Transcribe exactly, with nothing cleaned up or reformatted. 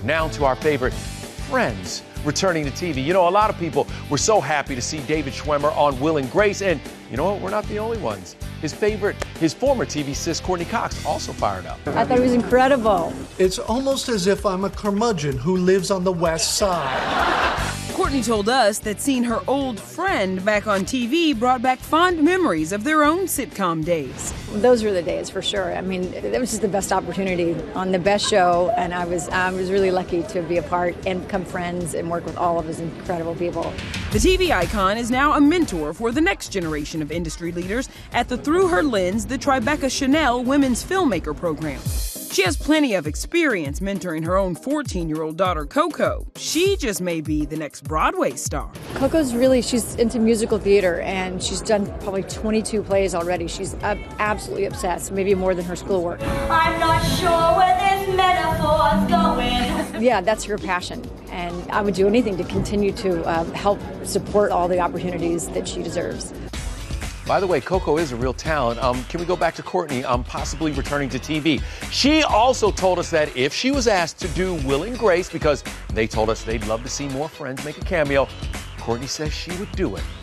Now to our favorite, Friends, returning to T V. You know, a lot of people were so happy to see David Schwimmer on Will and Grace, and you know what? We're not the only ones. His favorite, his former T V sis, Courteney Cox, also fired up. I thought it was incredible. It's almost as if I'm a curmudgeon who lives on the west side. Courteney told us that seeing her old friend back on T V brought back fond memories of their own sitcom days. Those were the days for sure. I mean, it was just the best opportunity on the best show, and I was I was really lucky to be a part and become friends and work with all of those incredible people. The T V icon is now a mentor for the next generation of industry leaders at the Through Her Lens, the Tribeca Chanel Women's Filmmaker program. She has plenty of experience mentoring her own fourteen-year-old daughter, Coco. She just may be the next Broadway star. Coco's really, she's into musical theater, and she's done probably twenty-two plays already. She's uh, absolutely obsessed, maybe more than her schoolwork. I'm not sure where this metaphor's going. Yeah, that's her passion, and I would do anything to continue to uh, help support all the opportunities that she deserves. By the way, Coco is a real talent. Um, can we go back to Courteney, um, possibly returning to T V? She also told us that if she was asked to do Will and Grace, because they told us they'd love to see more Friends make a cameo, Courteney says she would do it.